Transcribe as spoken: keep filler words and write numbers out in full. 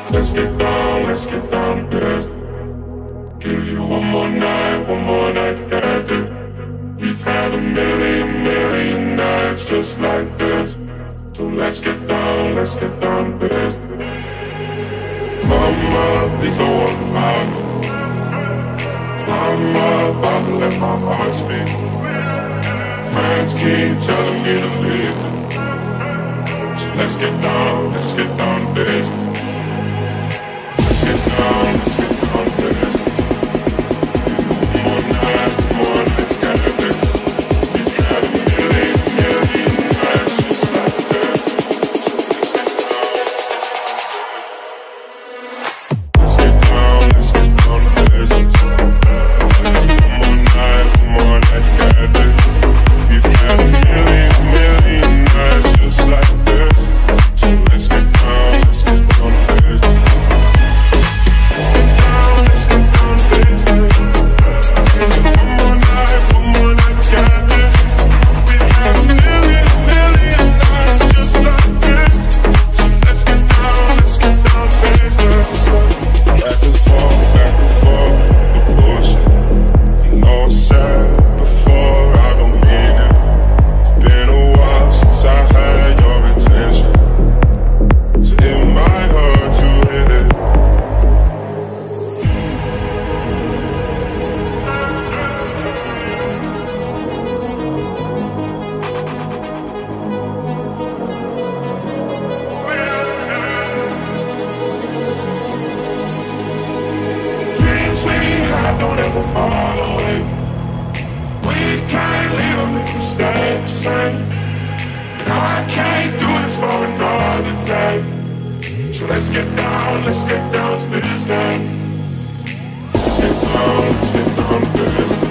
Let's get down, let's get down to business. Give you one more night, one more night to get it. We've had a million, million nights just like this. So let's get down, let's get down to business. Mama, please don't worry about me. I'm about to let my heart speak. Friends keep telling me to leave. So let's get down, let's get down to business. Let's get down, let's get down to business. One more night, one more night together. We've had a million, million nights just like this. Let's get down, let's get down to business. One more night, one more night together. We've had a million, million nights just like this. So let's get down, let's get down to business. Let's get down to business. One more night, one more night together. We've had a million, million nights just like this. So let's get down, let's get down to business. Back and forth, back and forth, the bullshit. You know I said before, I don't mean it. It's been a while since I had your attention, so it might hurt to hit it. Dreams we had don't ever fall away. We can't leave them if we stay the same. And I can't do this for another day. So let's get down, let's get down to business. Let's get down, let's get down to business.